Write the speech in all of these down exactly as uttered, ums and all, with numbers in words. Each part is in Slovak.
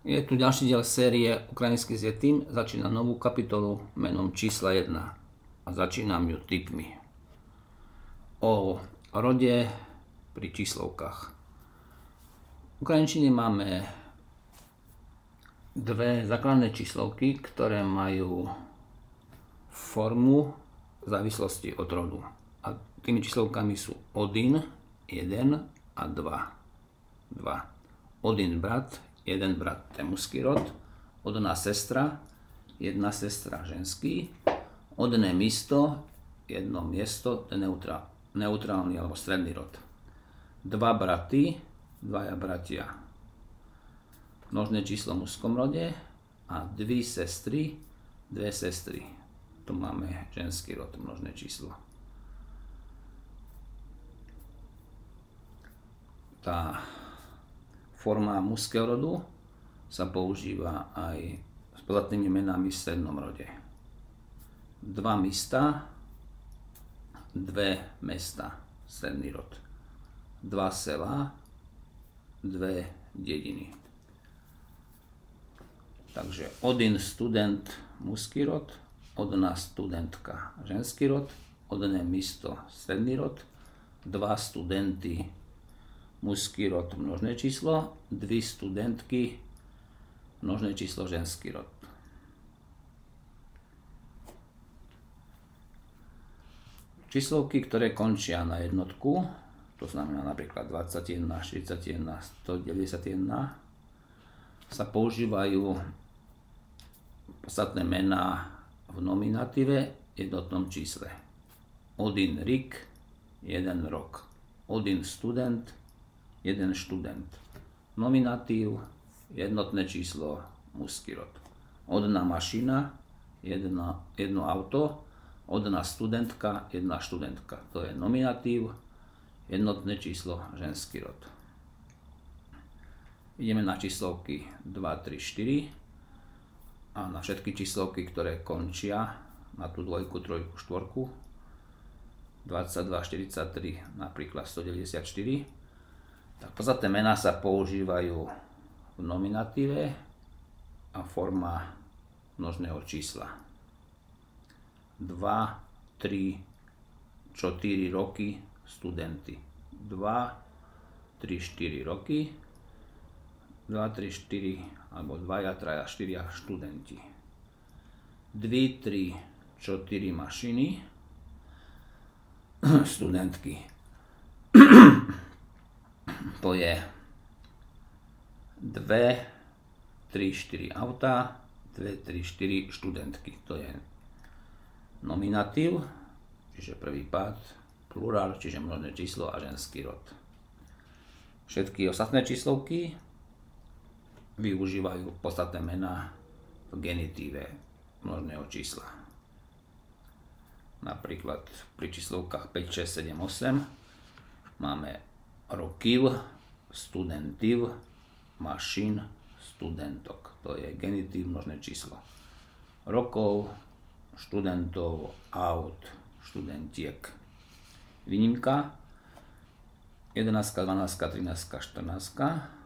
Je tu ďalší diel série Ukrajinský s Yetim. Začína novú kapitolu menom čísla jedna a začínam ju tipmi o rode pri číslovkách. V ukrajinčine máme dve základné číslovky, ktoré majú formu v závislosti od rodu. A tými číslovkami sú odin, jeden a dva. dva. Odin brat, jeden brat, to je mužský rod. Odná sestra, jedna sestra, ženský. Odné místo, jedno miesto, to je neutrál, neutrálny alebo stredný rod. Dva braty, dvaja bratia. Množné číslo v mužskom rode a dve sestry, dve sestry. Tu máme ženský rod, množné číslo. Tá forma mužského rodu sa používa aj s podstatnými menami v strednom rode. Dva mesta, dve mesta, stredný rod. Dva sela, dve dediny. Takže odin student, mužský rod, odná studentka, ženský rod, odné místo, stredný rod, dva studenty, mužský rod, množné číslo, dve studentky, množné číslo, ženský rod. Číslovky, ktoré končia na jednotku, to znamená napríklad dvadsaťjeden, štyridsaťjeden, stodeväťdesiatjeden, sa používajú podstatné mená v nominatíve jednotnom čísle. Odin rik, jeden rok. Odin student, jeden študent. Nominatív, jednotné číslo, mužský rod. Odná mašina, jedno, jedno auto. Odná studentka, jedna študentka. To je nominatív, jednotné číslo, ženský rod. Ideme na číslovky dva, tri, štyri a na všetky číslovky, ktoré končia na tú dvojku, trojku, štvorku. dvadsaťdva, štyridsaťtri, napríklad stodeväťdesiatštyri. Tak podstatné mená sa používajú v nominatíve a forma množného čísla. dva, tri, štyri roky studenty. dva, tri, štyri roky. dva, tri, štyri alebo dva, tri, štyri študenti. dva, tri, štyri mašiny. Studentky. To je dva, tri, štyri auta, dva, tri, štyri študentky. To je nominatív, čiže prvý pád, plurál, čiže množné číslo a ženský rod. Všetky ostatné číslovky využívajú podstatné mená v genitíve množného čísla. Napríklad pri číslovkách päť, šesť, sedem, osem máme rokiv, studentív, mašín, studentok. To je genitív, množné číslo. Rokov, študentov, aut, študentiek. Výnimka jedenásť, dvanásť, trinásť, štrnásť.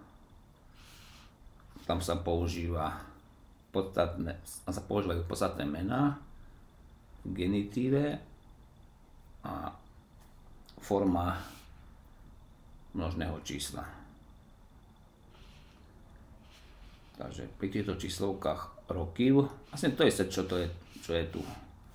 Tam sa používa podstatné, tam sa používajú podstatné mená v genitíve a forma množného čísla. Takže pri týchto číslovkách rokiv, vlastne to je čo to je, čo je tu.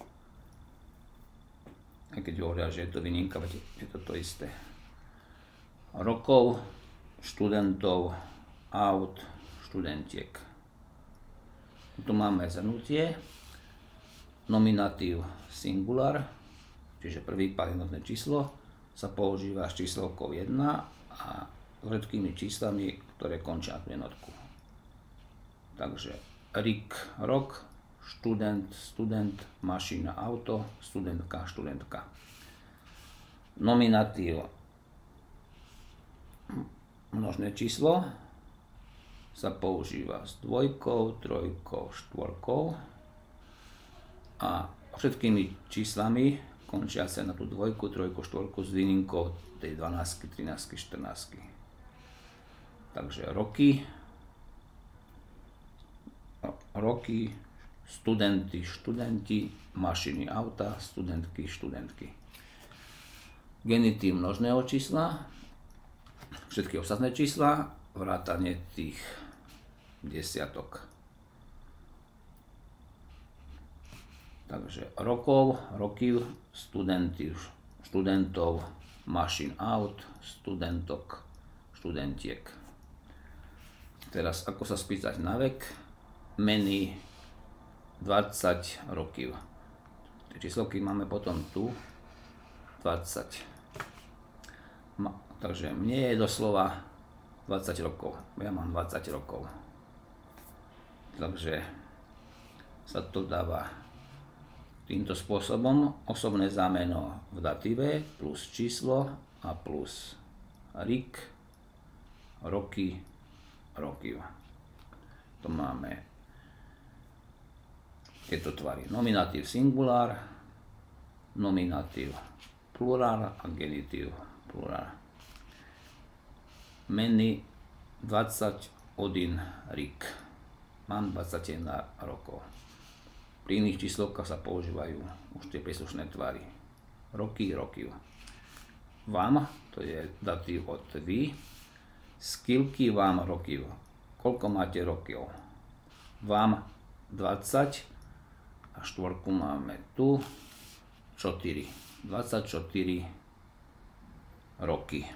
Aj keď hovoria, že je to výnimka, je to to isté. Rokov, študentov, aut, študentiek. Tu máme zhrnutie. Nominatív singular, čiže prvý pád jednotné číslo, sa používa s číslovkou jedna a všetkými číslami, ktoré končia na jednotku. Takže rik, rok, študent, student, mašina, auto, studentka, študentka. Nominatív množné číslo sa používa s dvojkou, trojkou, štvorkou a všetkými číslami končiace na tú dvojku, trojku, štvorku s výnimkou tej dvanásť, trinásť, štrnásť. Takže roky, roky, studenty, študenti, mašiny, auta, studentky, študentky. Genitív množného čísla, všetky ostatné čísla, vrátane tých desiatok. Takže rokov, roky, studenty, študentov, mašín, aut, studentok, študentiek. Teraz ako sa spýtať na vek? Mení dvadsať rokov. Tie číslovky máme potom tu. dvadsať. Takže mne je doslova dvadsať rokov. Ja mám dvadsať rokov. Takže sa to dáva týmto spôsobom. Osobné zámeno v datíve plus číslo a plus rik, roky, roky. To máme tieto tvary. Nominatív singulár, nominatív plurál a genitív plurál. Meny dvadsaťjeden rik. Mám dvadsaťjeden rokov. Pri iných číslovkách sa používajú už tie príslušné tvary. Roky, roky. Vám, to je datív od vy. Skilky vám roky. Koľko máte rokov? Vám dvadsať a štvorku máme tu štyri. dvadsaťštyri roky.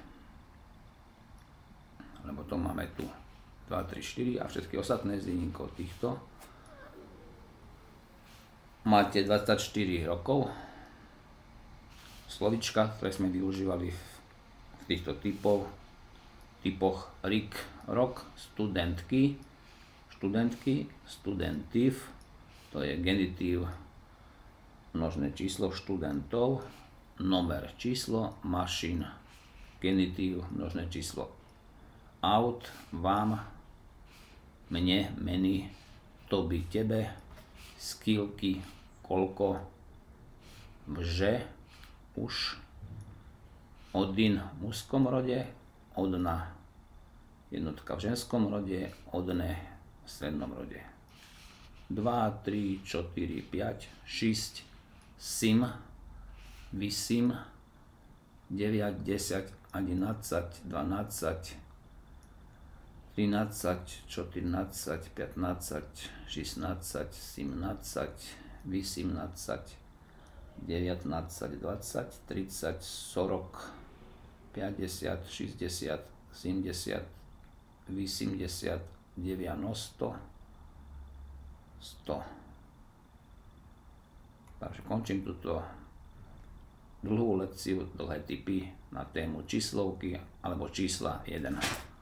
Lebo to máme tu dva, tri, štyri a všetky ostatné z výnimkou týchto. Máte dvadsaťštyri rokov. Slovička, ktoré sme využívali v týchto typoch, typoch rik, rok, studentky, študentky, studentív, to je genitív, množné číslo študentov, nomer číslo, mašín, genitív, množné číslo aut, vám, mne, meny, toby, tebe, skilky, koľko, že, už, odin v mužskom rode, odna jednotka v ženskom rode, odne v strednom rode. dva, tri, štyri, päť, šesť, sim, vysim, deväť, desať, jedenásť, dvanásť, trinásť, štrnásť, pätnásť, šestnásť, sedemnásť, osemnásť, devätnásť, dvadsať, tridsať, štyridsať, päťdesiat, šesťdesiat, sedemdesiat, osemdesiat, deväťdesiat, sto. Takže končím túto dlhú lekciu, dlhé tipy na tému číslovky alebo čísla jeden.